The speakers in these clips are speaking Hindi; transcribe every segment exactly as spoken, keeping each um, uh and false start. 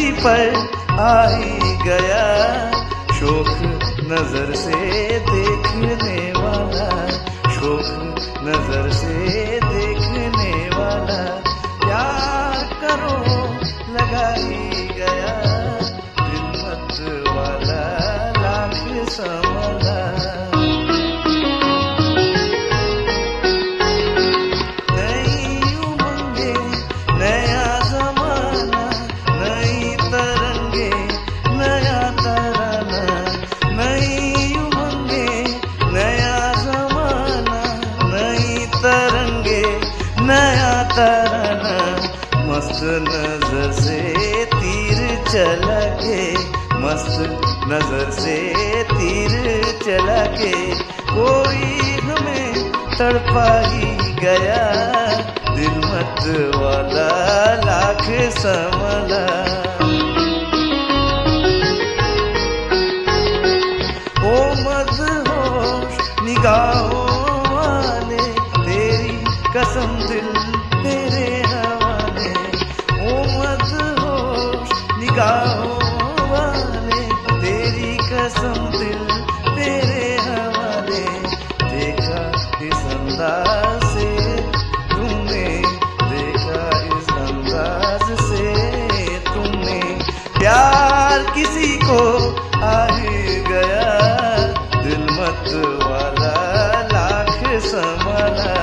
किसी पर आ ही गया, शोक नजर से देखने वाला, शोक नजर से देखने वाला, प्यार करो लगा ही गया, दिल मत वाला लाख संवला। नई उमंगे नया जमाना, नई तरंगे नया तराना, नई उमंगे नया जमाना, नई तरंगे नया तराना, मस्त नजर से तीर चला के, मस्त नजर से तीर चला के, कोई हमें तड़पा ही गया, दिल मत वाला लाख संवला। ओ मदहोश निगाहों वाले, तेरी कसम दिल तेरे हवाले, ओ मदहोश निगाहों वाले, तेरी कसम दिल तेरे हवाले, देखा इस अंदाज से तुमने, देखा इस अंदाज से तुमने, प्यार किसी को आ ही गया, दिल मत वाला लाख संवला।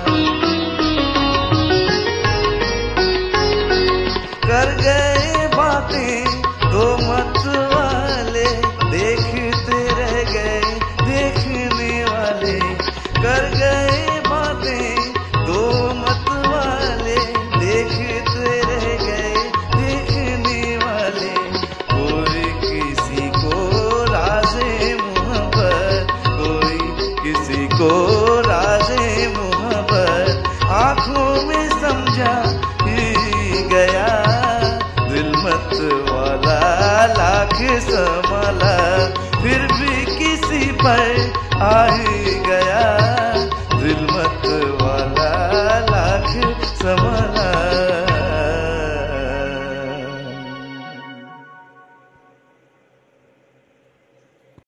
कर गए बातें दो मत वाले, देखते रह गए देखने वाले, कर गए बातें दो मत वाले, देखते रह गए देखने वाले, कोई किसी को राज़े मोहब्बत, कोई किसी को राज़े मोहब्बत, आंखों में समझा ही गया, दिल मत वाला लाख संवला, फिर भी किसी पर आ ही